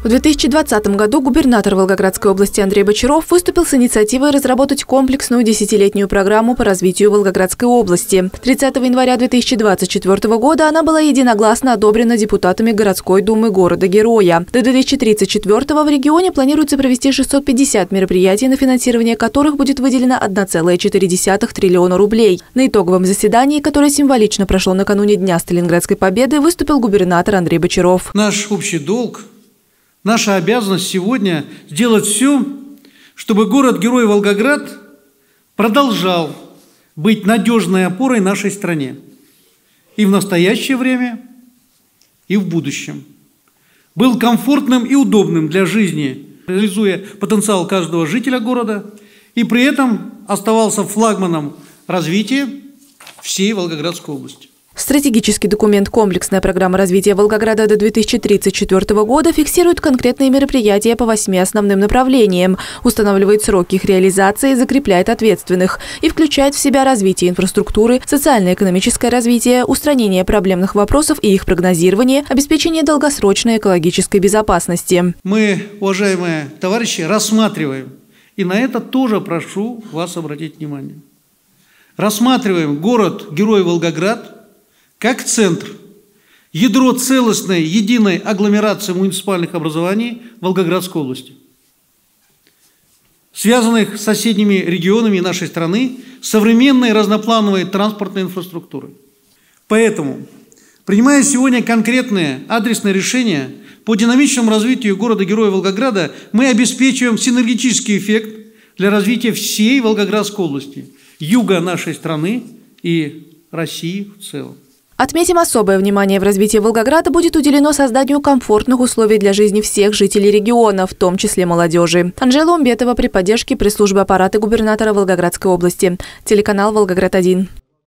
В 2020 году губернатор Волгоградской области Андрей Бочаров выступил с инициативой разработать комплексную 10-летнюю программу по развитию Волгоградской области. 30 января 2024 года она была единогласно одобрена депутатами городской думы города-героя. До 2034 в регионе планируется провести 650 мероприятий, на финансирование которых будет выделено 1,4 триллиона рублей. На итоговом заседании, которое символично прошло накануне Дня Сталинградской победы, выступил губернатор Андрей Бочаров. Наш общий долг, наша обязанность сегодня сделать все, чтобы город-герой Волгоград продолжал быть надежной опорой нашей стране и в настоящее время, и в будущем. Был комфортным и удобным для жизни, реализуя потенциал каждого жителя города, и при этом оставался флагманом развития всей Волгоградской области. Стратегический документ «Комплексная программа развития Волгограда до 2034 года» фиксирует конкретные мероприятия по 8 основным направлениям, устанавливает сроки их реализации, закрепляет ответственных и включает в себя развитие инфраструктуры, социально-экономическое развитие, устранение проблемных вопросов и их прогнозирование, обеспечение долгосрочной экологической безопасности. Мы, уважаемые товарищи, рассматриваем, и на это тоже прошу вас обратить внимание, рассматриваем город-герой Волгоград как центр, ядро целостной, единой агломерации муниципальных образований Волгоградской области, связанных с соседними регионами нашей страны современной разноплановой транспортной инфраструктурой. Поэтому, принимая сегодня конкретные адресные решения по динамичному развитию города-героя Волгограда, мы обеспечиваем синергетический эффект для развития всей Волгоградской области, юга нашей страны и России в целом. Отметим, особое внимание в развитии Волгограда будет уделено созданию комфортных условий для жизни всех жителей региона, в том числе молодежи. Анжела Умбетова при поддержке пресс-службы аппарата губернатора Волгоградской области. Телеканал «Волгоград-1».